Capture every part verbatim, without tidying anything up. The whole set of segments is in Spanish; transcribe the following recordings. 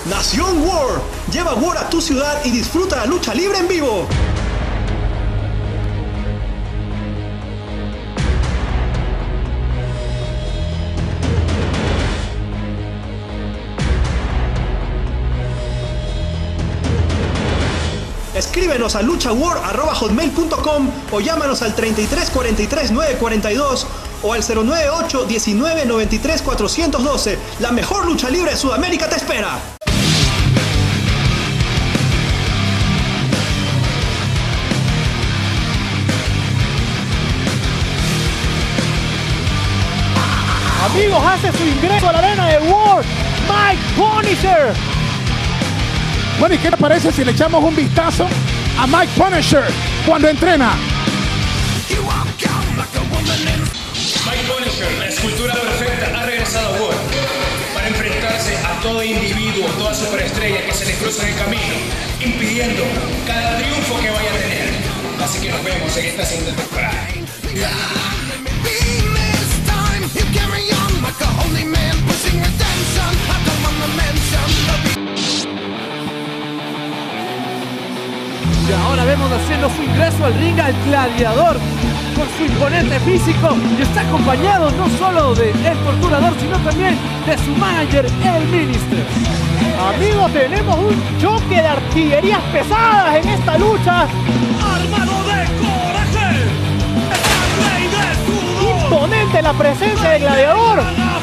Nación War. Lleva War a tu ciudad y disfruta la lucha libre en vivo. Escríbenos a luchawar arroba hotmail punto com o llámanos al treinta y tres cuarenta y tres nueve cuarenta y dos o al cero nueve ocho diecinueve noventa y tres cuatrocientos doce. La mejor lucha libre de Sudamérica te espera. Amigos, hace su ingreso a la arena de War, Mike Punisher. Bueno, ¿y qué te parece si le echamos un vistazo a Mike Punisher cuando entrena? Mike Punisher, la escultura perfecta, ha regresado a War para enfrentarse a todo individuo, toda superestrella que se le cruza en el camino, impidiendo cada triunfo que vaya a tener. Así que nos vemos en esta segunda temporada. Y ahora vemos haciendo su ingreso al ring al Gladiador con su imponente físico y está acompañado no solo de el Torturador sino también de su manager, el Minister. Amigos, tenemos un choque de artillerías pesadas en esta lucha. Armado de coraje, rey de sudor. Imponente la presencia del Gladiador.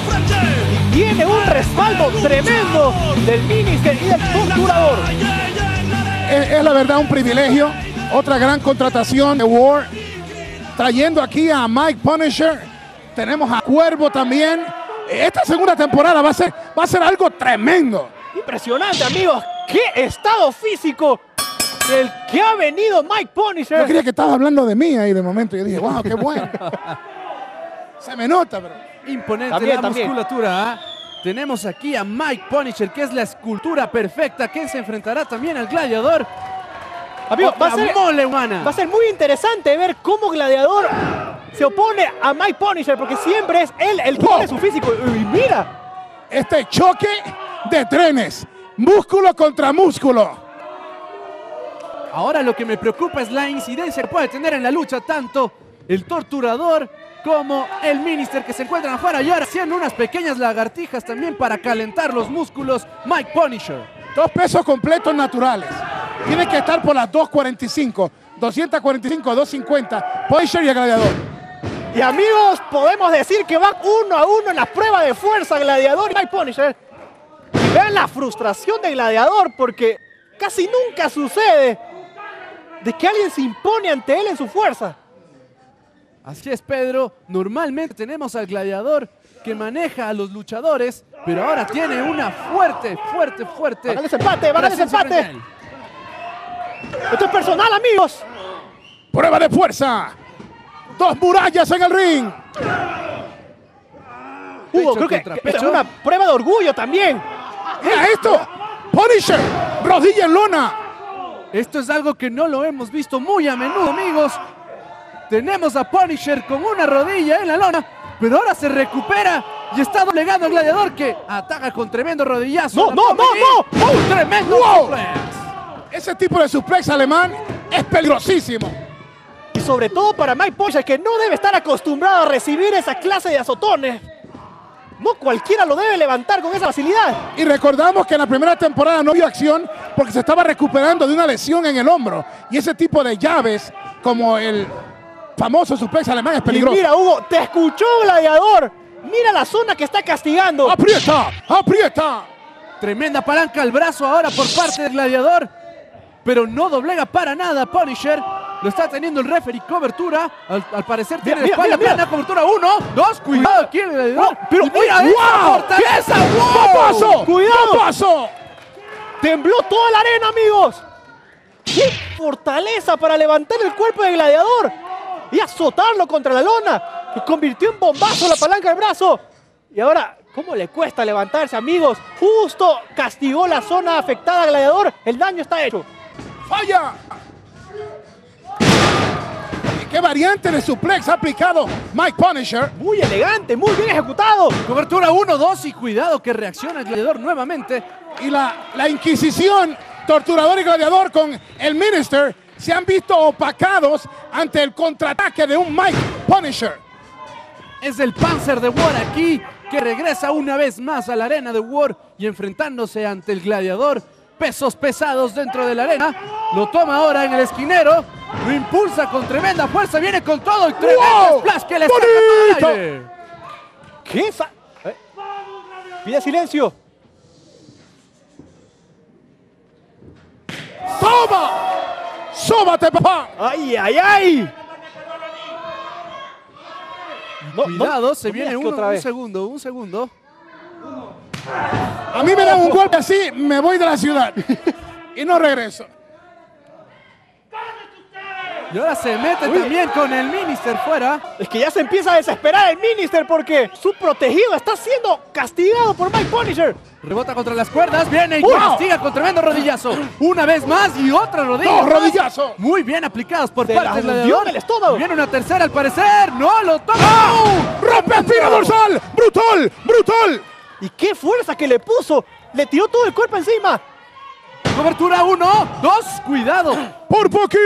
Y tiene un respaldo tremendo del Minister y del Torturador. Es, es la verdad un privilegio. Otra gran contratación de War, trayendo aquí a Mike Punisher. Tenemos a Cuervo también. Esta segunda temporada va a ser, va a ser algo tremendo. Impresionante, amigos. ¡Qué estado físico del que ha venido Mike Punisher! Yo creía que estabas hablando de mí ahí de momento. Yo dije, wow, qué bueno. Se me nota, pero... Imponente También, la también. musculatura. ¿eh? Tenemos aquí a Mike Punisher, que es la escultura perfecta, que se enfrentará también al Gladiador. Amigo, va a, Otra ser, mole humana. va a ser muy interesante ver cómo Gladiador se opone a Mike Punisher, porque siempre es él el que ¡Oh! pone su físico. Y mira, Este choque de trenes, músculo contra músculo. Ahora lo que me preocupa es la incidencia que puede tener en la lucha tanto el Torturador como el Minister, que se encuentran afuera y ahora haciendo unas pequeñas lagartijas también para calentar los músculos. Mike Punisher. Dos pesos completos naturales. Tiene que estar por las dos cuarenta y cinco, doscientos cuarenta y cinco, doscientos cincuenta. Punisher y el Gladiador. y amigos, podemos decir que van uno a uno en la prueba de fuerza Gladiador y Mike Punisher. Y vean la frustración de Gladiador, porque casi nunca sucede de que alguien se impone ante él en su fuerza. Así es, Pedro. Normalmente tenemos al Gladiador que maneja a los luchadores, pero ahora tiene una fuerte, fuerte, fuerte... Van al desempate, van al presencia desempate. frente a él. Esto es personal, amigos. Prueba de fuerza. Dos murallas en el ring. Hugo, Pecho creo que contra que esto es pecho. una prueba de orgullo también. Mira esto. Punisher. Rodilla en lona. Esto es algo que no lo hemos visto muy a menudo, amigos. Tenemos a Punisher con una rodilla en la lona, pero ahora se recupera y está doblegando al Gladiador, que ataca con tremendo rodillazo. No, no, no, no. ¡Un tremendo Wow. suplex! Ese tipo de suplex alemán es peligrosísimo. Y sobre todo para Mike Punisher, que no debe estar acostumbrado a recibir esa clase de azotones. No cualquiera lo debe levantar con esa facilidad. Y recordamos que en la primera temporada no vio acción porque se estaba recuperando de una lesión en el hombro. Y ese tipo de llaves, como el famoso suplex alemán, es Y peligroso. mira, Hugo, te escuchó, Gladiador. Mira la zona que está castigando. ¡Aprieta! ¡Aprieta! Tremenda palanca al brazo ahora por parte del Gladiador, pero no doblega para nada Punisher. Lo está teniendo el referee, cobertura. Al, al parecer tiene Mira, espalda mira, plana, cobertura uno, dos, cuidado aquí el Gladiador. Oh, pero Y mira oye, esa ¡Wow! fortaleza, wow. ¡Papazo! ¡Cuidado! ¡Papazo! Tembló toda la arena, amigos. ¡Qué fortaleza para levantar el cuerpo del Gladiador y azotarlo contra la lona! Que convirtió en bombazo la palanca del brazo. Y ahora, ¿cómo le cuesta levantarse, amigos? Justo castigó la zona afectada al Gladiador. El daño está hecho. ¡Falla! ¿Qué variante de suplex ha aplicado Mike Punisher? Muy elegante, muy bien ejecutado. Cobertura uno dos y cuidado que reacciona el gladiador nuevamente. Y la, la Inquisición, Torturador y Gladiador con el Minister se han visto opacados ante el contraataque de un Mike Punisher. Es el Panzer de War aquí que regresa una vez más a la arena de War y enfrentándose ante el gladiador. Pesos pesados dentro de la arena. Lo toma ahora en el esquinero. Lo impulsa con tremenda fuerza. Viene con todo y tremendo ¡Wow! splash que le ¡Bonito! saca al aire. ¿Qué? Sa eh. Pide silencio. ¡Toma! ¡Sóbate, papá! ¡Ay, ay, ay! No, Cuidado, no, se no viene digas que uno, otra un vez. segundo, un segundo. A mí me dan un golpe así, me voy de la ciudad. Y no regreso. Y ahora se mete Uy. también con el Minister fuera. Es que ya se empieza a desesperar el Minister porque su protegido está siendo castigado por Mike Punisher. Rebota contra las cuerdas, viene y ¡Wow! castiga con tremendo rodillazo. Una vez más y otra rodilla. ¡Dos más. rodillazos! Muy bien aplicadas por Se parte la del hundió gladiador. en el estómago. Y viene una tercera al parecer. ¡No lo toma! ¡Ah! ¡Rompe espina dorsal! ¡Brutal! ¡Brutal! ¿Y qué fuerza que le puso? Le tiró todo el cuerpo encima. Cobertura uno, dos, cuidado. ¡Por poquito!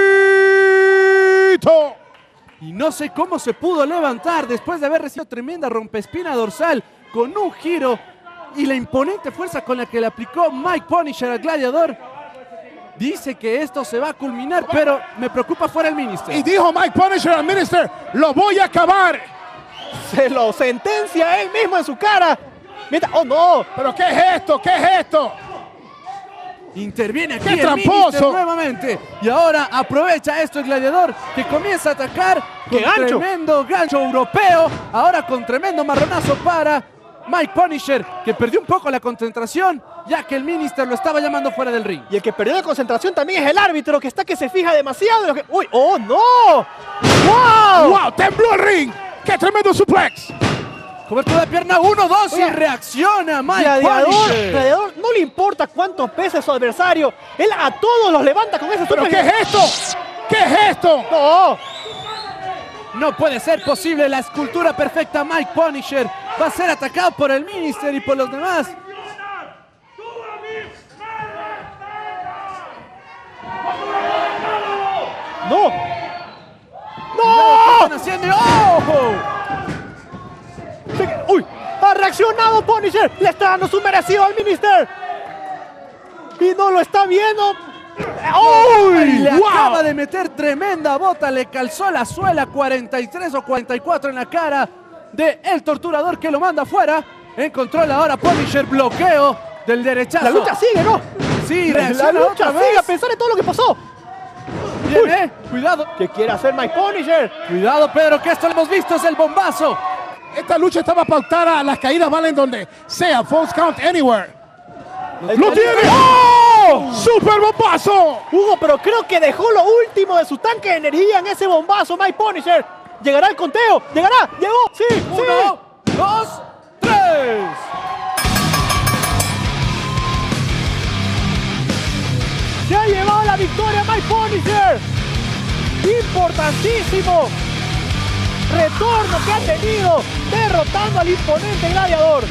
Y no sé cómo se pudo levantar después de haber recibido tremenda rompespina dorsal con un giro y la imponente fuerza con la que le aplicó Mike Punisher al gladiador. Dice que esto se va a culminar, pero me preocupa fuera el Minister. Y dijo Mike Punisher al Minister, lo voy a acabar. Se lo sentencia él mismo en su cara. Mientras, ¡oh no! ¿Pero qué es esto? ¿Qué es esto? Interviene aquí ¡Qué el tramposo! Minister nuevamente. Y ahora aprovecha esto el gladiador que comienza a atacar con ¡Qué gancho! tremendo gancho europeo. Ahora con tremendo marronazo para Mike Punisher, que perdió un poco la concentración ya que el Minister lo estaba llamando fuera del ring. Y el que perdió la concentración también es el árbitro, que está que se fija demasiado en lo que... ¡Uy! ¡Oh, no! ¡Wow! ¡Wow! ¡Tembló el ring! ¡Qué tremendo suplex! Cobertura de pierna uno dos y Oiga, reacciona Mike Gladiador, Punisher. Gladiador, no le importa cuánto pese su adversario. Él a todos los levanta con ese ¿Pero super... qué es esto? ¿Qué es esto? ¡No! No puede ser posible la escultura perfecta. Mike Punisher va a ser atacado por el Minister y por los demás. ¡No! ¿Qué ¡No! están haciendo? ¡Oh! Se- ¡Uy! ¡Ha reaccionado Punisher! ¡Le está dando su merecido al Minister! ¡Y no lo está viendo! Y ¡Uy! le ¡Wow! acaba de meter tremenda bota, le calzó la suela cuarenta y tres o cuarenta y cuatro en la cara de el torturador que lo manda afuera. En control ahora Punisher, bloqueo del derechazo. La lucha sigue, ¿no? Sí, La reacciona lucha otra sigue a vez. pesar de todo lo que pasó. Viene, cuidado, ¿Qué quiere hacer Mike Punisher? cuidado Pedro, que esto lo hemos visto, es el bombazo. Esta lucha estaba pautada, las caídas valen donde sea, false count anywhere. ¡Lo tiene! ¡Oh! ¡Super bombazo! Hugo, pero creo que dejó lo último de su tanque de energía en ese bombazo, Mike Punisher. ¿Llegará el conteo? ¿Llegará? ¿Llegó? ¡Sí! ¡Sí! Uno, dos, tres. ¡Se ha llevado la victoria Mike Punisher! ¡Importantísimo! Retorno que ha tenido derrotando al imponente gladiador.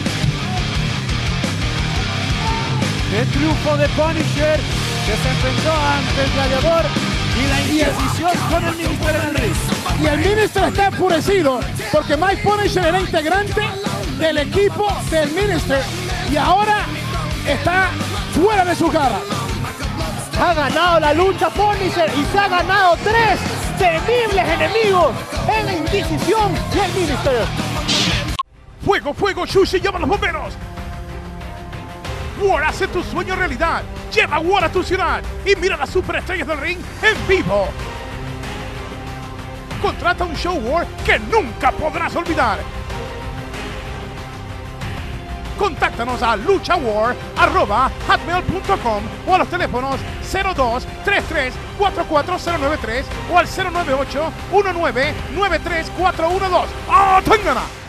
El triunfo de Punisher que se enfrentó ante el gladiador y la Inquisición con el Minister en el ring. Y el Minister está enfurecido porque Mike Punisher era integrante del equipo del Minister y ahora está fuera de su cara. Ha ganado la lucha Punisher y se ha ganado tres temibles enemigos en la Inquisición y el Minister. Fuego, fuego, Shushi, llama a los bomberos. War hace tu sueño realidad. Lleva War a tu ciudad y mira las superestrellas del ring en vivo. Contrata un show War que nunca podrás olvidar. Contáctanos a luchawar arroba hotmail punto com o a los teléfonos cero dos tres tres cuatro cuatro cero nueve tres o al cero nueve ocho uno nueve nueve tres cuatro uno dos. ¡Ah, téngana!